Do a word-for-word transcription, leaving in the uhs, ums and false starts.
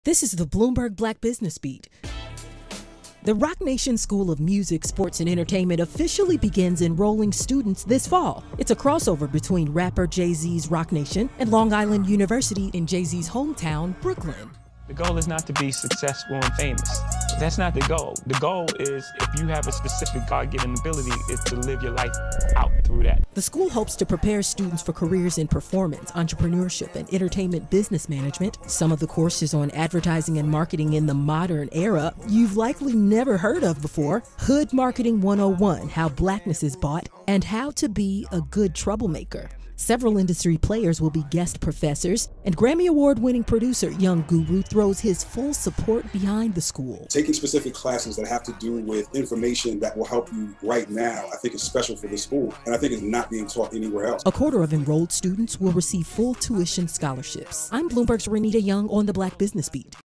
This is the Bloomberg Black Business Beat. The RocNation School of Music, Sports, and Entertainment officially begins enrolling students this fall. It's a crossover between rapper Jay-Z's RocNation and Long Island University in Jay-Z's hometown, Brooklyn. The goal is not to be successful and famous. That's not the goal. The goal is, if you have a specific God-given ability, is to live your life out through that. The school hopes to prepare students for careers in performance, entrepreneurship, and entertainment business management. Some of the courses on advertising and marketing in the modern era you've likely never heard of before. Hood Marketing one oh one, How Blackness is Bought, and How to Be a Good Troublemaker. Several industry players will be guest professors, and Grammy Award-winning producer Young Guru throws his full support behind the school. Taking specific classes that have to do with information that will help you right now, I think is special for the school, and I think it's not being taught anywhere else. A quarter of enrolled students will receive full tuition scholarships. I'm Bloomberg's Renita Young on the Black Business Beat.